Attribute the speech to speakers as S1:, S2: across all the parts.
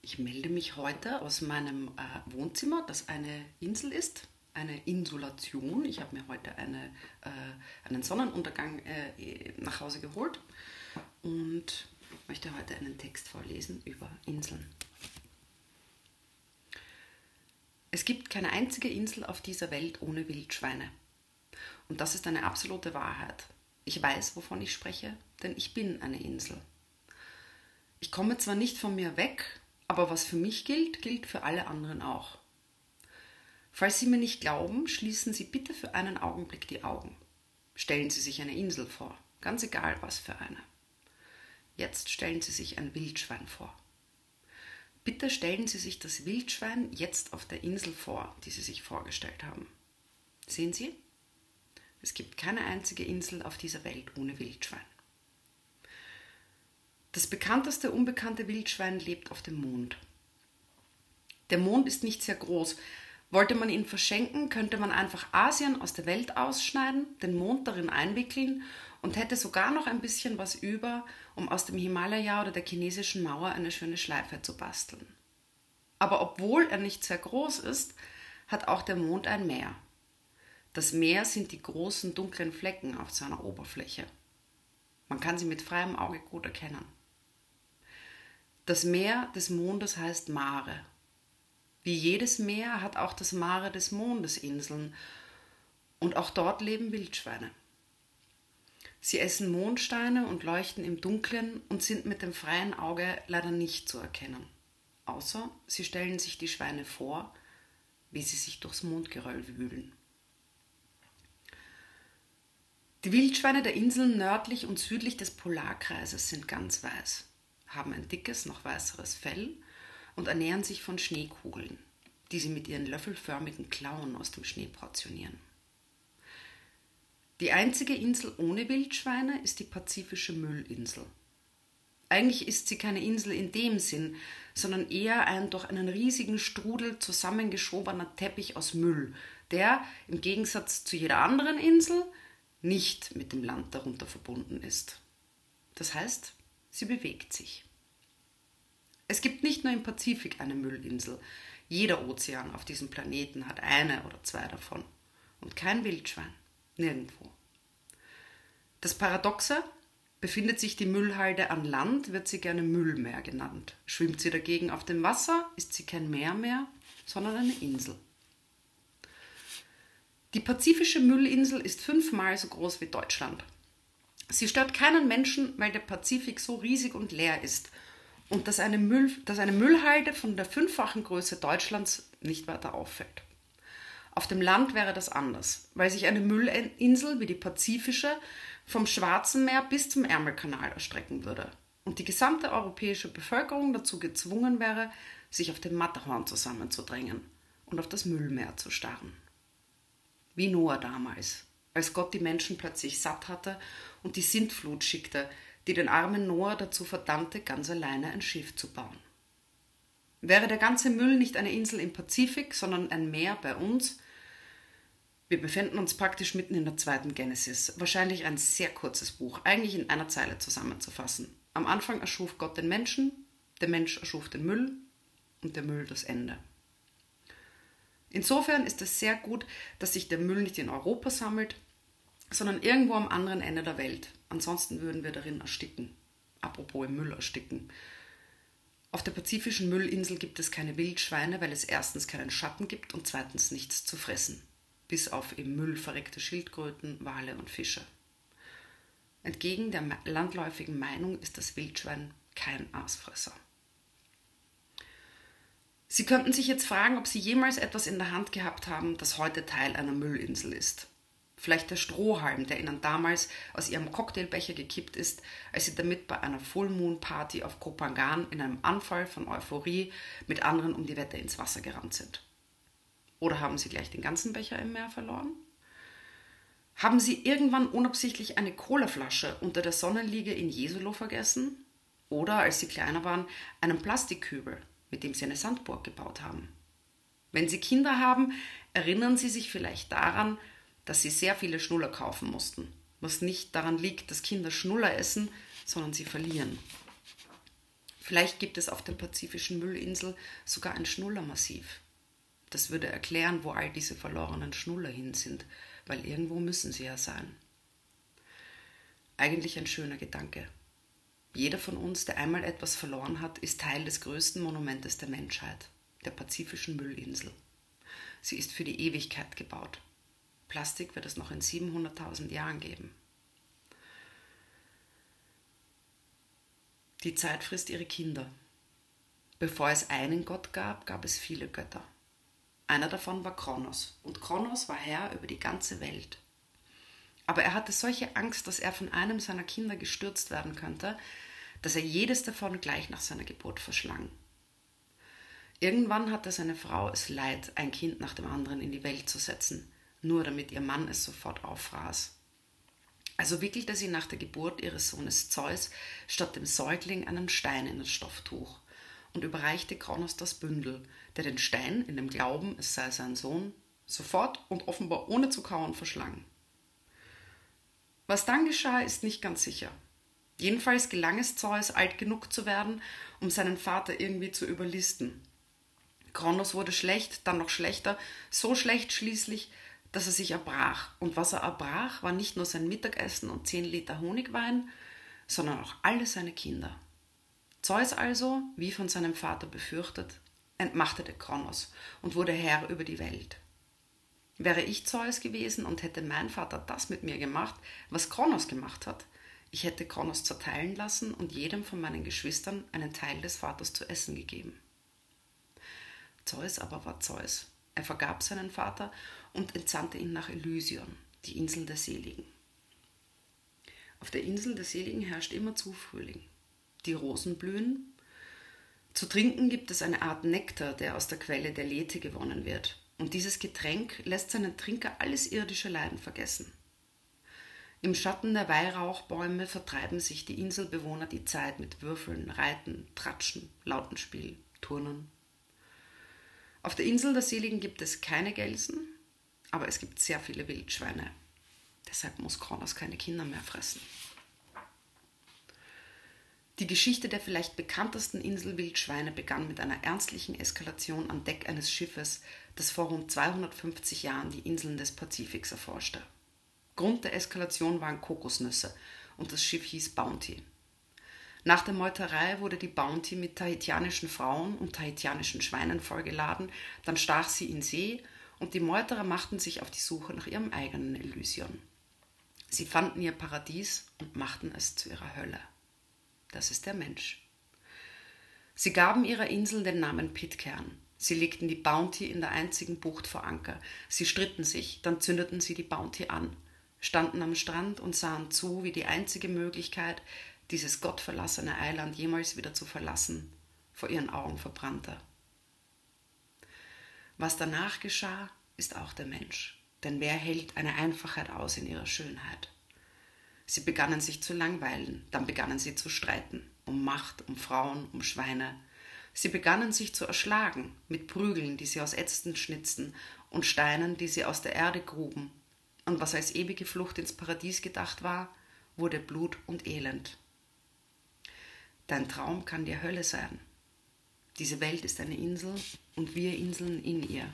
S1: Ich melde mich heute aus meinem Wohnzimmer, das eine Insel ist, eine Insulation. Ich habe mir heute einen Sonnenuntergang nach Hause geholt und möchte heute einen Text vorlesen über Inseln. Es gibt keine einzige Insel auf dieser Welt ohne Wildschweine. Und das ist eine absolute Wahrheit. Ich weiß, wovon ich spreche, denn ich bin eine Insel. Ich komme zwar nicht von mir weg, aber was für mich gilt, gilt für alle anderen auch. Falls Sie mir nicht glauben, schließen Sie bitte für einen Augenblick die Augen. Stellen Sie sich eine Insel vor, ganz egal was für eine. Jetzt stellen Sie sich ein Wildschwein vor. Bitte stellen Sie sich das Wildschwein jetzt auf der Insel vor, die Sie sich vorgestellt haben. Sehen Sie? Es gibt keine einzige Insel auf dieser Welt ohne Wildschwein. Das bekannteste unbekannte Wildschwein lebt auf dem Mond. Der Mond ist nicht sehr groß. Wollte man ihn verschenken, könnte man einfach Asien aus der Welt ausschneiden, den Mond darin einwickeln und hätte sogar noch ein bisschen was über, um aus dem Himalaya oder der chinesischen Mauer eine schöne Schleife zu basteln. Aber obwohl er nicht sehr groß ist, hat auch der Mond ein Meer. Das Meer sind die großen dunklen Flecken auf seiner Oberfläche. Man kann sie mit freiem Auge gut erkennen. Das Meer des Mondes heißt Mare. Wie jedes Meer hat auch das Mare des Mondes Inseln und auch dort leben Wildschweine. Sie essen Mondsteine und leuchten im Dunkeln und sind mit dem freien Auge leider nicht zu erkennen. Außer sie stellen sich die Schweine vor, wie sie sich durchs Mondgeröll wühlen. Die Wildschweine der Inseln nördlich und südlich des Polarkreises sind ganz weiß, haben ein dickes, noch weißeres Fell und ernähren sich von Schneekugeln, die sie mit ihren löffelförmigen Klauen aus dem Schnee portionieren. Die einzige Insel ohne Wildschweine ist die pazifische Müllinsel. Eigentlich ist sie keine Insel in dem Sinn, sondern eher ein durch einen riesigen Strudel zusammengeschobener Teppich aus Müll, der, im Gegensatz zu jeder anderen Insel, nicht mit dem Land darunter verbunden ist. Das heißt, sie bewegt sich. Es gibt nicht nur im Pazifik eine Müllinsel. Jeder Ozean auf diesem Planeten hat eine oder zwei davon. Und kein Wildschwein. Nirgendwo. Das Paradoxe: befindet sich die Müllhalde an Land, wird sie gerne Müllmeer genannt. Schwimmt sie dagegen auf dem Wasser, ist sie kein Meer mehr, sondern eine Insel. Die pazifische Müllinsel ist 5-mal so groß wie Deutschland. Sie stört keinen Menschen, weil der Pazifik so riesig und leer ist und dass eine Müllhalde von der 5-fachen Größe Deutschlands nicht weiter auffällt. Auf dem Land wäre das anders, weil sich eine Müllinsel wie die pazifische vom Schwarzen Meer bis zum Ärmelkanal erstrecken würde und die gesamte europäische Bevölkerung dazu gezwungen wäre, sich auf dem Matterhorn zusammenzudrängen und auf das Müllmeer zu starren. Wie Noah damals, als Gott die Menschen plötzlich satt hatte und die Sintflut schickte, die den armen Noah dazu verdammte, ganz alleine ein Schiff zu bauen. Wäre der ganze Müll nicht eine Insel im Pazifik, sondern ein Meer bei uns? Wir befinden uns praktisch mitten in der 2. Genesis, wahrscheinlich ein sehr kurzes Buch, eigentlich in einer Zeile zusammenzufassen. Am Anfang erschuf Gott den Menschen, der Mensch erschuf den Müll und der Müll das Ende. Insofern ist es sehr gut, dass sich der Müll nicht in Europa sammelt, sondern irgendwo am anderen Ende der Welt. Ansonsten würden wir darin ersticken. Apropos im Müll ersticken. Auf der pazifischen Müllinsel gibt es keine Wildschweine, weil es erstens keinen Schatten gibt und zweitens nichts zu fressen. Bis auf im Müll verreckte Schildkröten, Wale und Fische. Entgegen der landläufigen Meinung ist das Wildschwein kein Aasfresser. Sie könnten sich jetzt fragen, ob Sie jemals etwas in der Hand gehabt haben, das heute Teil einer Müllinsel ist. Vielleicht der Strohhalm, der Ihnen damals aus Ihrem Cocktailbecher gekippt ist, als Sie damit bei einer Full-Moon-Party auf Koh Phangan in einem Anfall von Euphorie mit anderen um die Wette ins Wasser gerannt sind. Oder haben Sie gleich den ganzen Becher im Meer verloren? Haben Sie irgendwann unabsichtlich eine Colaflasche unter der Sonnenliege in Jesolo vergessen? Oder, als Sie kleiner waren, einen Plastikkübel, mit dem Sie eine Sandburg gebaut haben? Wenn Sie Kinder haben, erinnern Sie sich vielleicht daran, dass Sie sehr viele Schnuller kaufen mussten, was nicht daran liegt, dass Kinder Schnuller essen, sondern sie verlieren. Vielleicht gibt es auf der pazifischen Müllinsel sogar ein Schnullermassiv. Das würde erklären, wo all diese verlorenen Schnuller hin sind, weil irgendwo müssen sie ja sein. Eigentlich ein schöner Gedanke. Jeder von uns, der einmal etwas verloren hat, ist Teil des größten Monumentes der Menschheit, der pazifischen Müllinsel. Sie ist für die Ewigkeit gebaut. Plastik wird es noch in 700.000 Jahren geben. Die Zeit frisst ihre Kinder. Bevor es einen Gott gab, gab es viele Götter. Einer davon war Kronos, und Kronos war Herr über die ganze Welt. Aber er hatte solche Angst, dass er von einem seiner Kinder gestürzt werden könnte, dass er jedes davon gleich nach seiner Geburt verschlang. Irgendwann hatte seine Frau es leid, ein Kind nach dem anderen in die Welt zu setzen, nur damit ihr Mann es sofort auffraß. Also wickelte sie nach der Geburt ihres Sohnes Zeus statt dem Säugling einen Stein in das Stofftuch und überreichte Kronos das Bündel, der den Stein, in dem Glauben, es sei sein Sohn, sofort und offenbar ohne zu kauen verschlang. Was dann geschah, ist nicht ganz sicher. Jedenfalls gelang es Zeus, alt genug zu werden, um seinen Vater irgendwie zu überlisten. Kronos wurde schlecht, dann noch schlechter, so schlecht schließlich, dass er sich erbrach. Und was er erbrach, war nicht nur sein Mittagessen und 10 Liter Honigwein, sondern auch alle seine Kinder. Zeus also, wie von seinem Vater befürchtet, entmachtete Kronos und wurde Herr über die Welt. Wäre ich Zeus gewesen und hätte mein Vater das mit mir gemacht, was Kronos gemacht hat, ich hätte Kronos zerteilen lassen und jedem von meinen Geschwistern einen Teil des Vaters zu essen gegeben. Zeus aber war Zeus. Er vergab seinen Vater und entsandte ihn nach Elysion, die Insel der Seligen. Auf der Insel der Seligen herrscht immerzu Frühling. Die Rosen blühen. Zu trinken gibt es eine Art Nektar, der aus der Quelle der Lethe gewonnen wird. Und dieses Getränk lässt seinen Trinker alles irdische Leiden vergessen. Im Schatten der Weihrauchbäume vertreiben sich die Inselbewohner die Zeit mit Würfeln, Reiten, Tratschen, Lautenspiel, Turnen. Auf der Insel der Seligen gibt es keine Gelsen, aber es gibt sehr viele Wildschweine. Deshalb muss Kronos keine Kinder mehr fressen. Die Geschichte der vielleicht bekanntesten Inselwildschweine begann mit einer ernstlichen Eskalation an Deck eines Schiffes, das vor rund 250 Jahren die Inseln des Pazifiks erforschte. Grund der Eskalation waren Kokosnüsse und das Schiff hieß Bounty. Nach der Meuterei wurde die Bounty mit tahitianischen Frauen und tahitianischen Schweinen vollgeladen, dann stach sie in See und die Meuterer machten sich auf die Suche nach ihrem eigenen Elysion. Sie fanden ihr Paradies und machten es zu ihrer Hölle. Das ist der Mensch. Sie gaben ihrer Insel den Namen Pitcairn. Sie legten die Bounty in der einzigen Bucht vor Anker. Sie stritten sich, dann zündeten sie die Bounty an, standen am Strand und sahen zu, wie die einzige Möglichkeit, dieses gottverlassene Eiland jemals wieder zu verlassen, vor ihren Augen verbrannte. Was danach geschah, ist auch der Mensch, denn wer hält eine Einfachheit aus in ihrer Schönheit? Sie begannen sich zu langweilen, dann begannen sie zu streiten, um Macht, um Frauen, um Schweine. Sie begannen sich zu erschlagen, mit Prügeln, die sie aus Ästen schnitzten, und Steinen, die sie aus der Erde gruben. Und was als ewige Flucht ins Paradies gedacht war, wurde Blut und Elend. Dein Traum kann die Hölle sein. Diese Welt ist eine Insel und wir Inseln in ihr.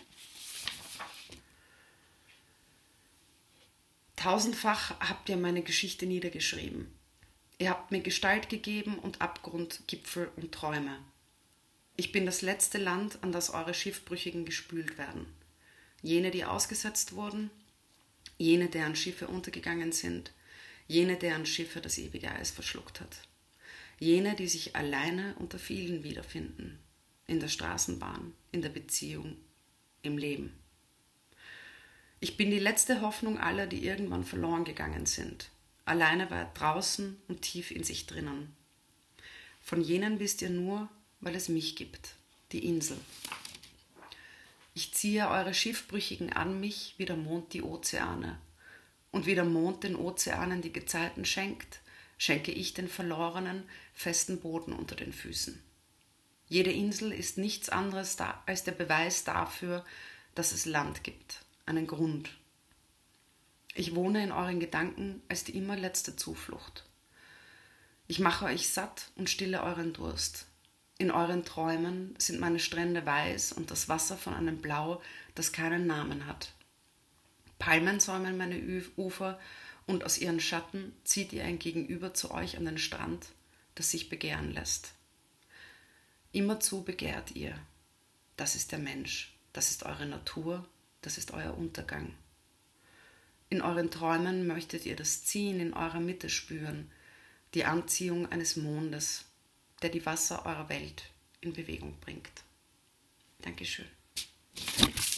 S1: Tausendfach habt ihr meine Geschichte niedergeschrieben. Ihr habt mir Gestalt gegeben und Abgrund, Gipfel und Träume. Ich bin das letzte Land, an das eure Schiffbrüchigen gespült werden. Jene, die ausgesetzt wurden, jene, deren Schiffe untergegangen sind, jene, deren Schiffe das ewige Eis verschluckt hat. Jene, die sich alleine unter vielen wiederfinden, in der Straßenbahn, in der Beziehung, im Leben. Ich bin die letzte Hoffnung aller, die irgendwann verloren gegangen sind, alleine weit draußen und tief in sich drinnen. Von jenen wisst ihr nur, weil es mich gibt, die Insel. Ich ziehe eure Schiffbrüchigen an mich, wie der Mond die Ozeane. Und wie der Mond den Ozeanen die Gezeiten schenkt, schenke ich den Verlorenen festen Boden unter den Füßen. Jede Insel ist nichts anderes als der Beweis dafür, dass es Land gibt, einen Grund. Ich wohne in euren Gedanken als die immer letzte Zuflucht. Ich mache euch satt und stille euren Durst. In euren Träumen sind meine Strände weiß und das Wasser von einem Blau, das keinen Namen hat. Palmen säumen meine Ufer und aus ihren Schatten zieht ihr ein Gegenüber zu euch an den Strand, das sich begehren lässt. Immerzu begehrt ihr. Das ist der Mensch, das ist eure Natur, das ist euer Untergang. In euren Träumen möchtet ihr das Ziehen in eurer Mitte spüren, die Anziehung eines Mondes, der die Wasser eurer Welt in Bewegung bringt. Dankeschön.